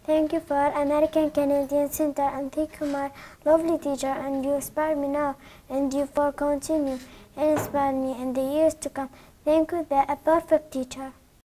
Thank you for American Canadian Center, and thank you my lovely teacher, and you inspire me now, and you for continue and inspire me in the years to come. Thank you, the perfect teacher.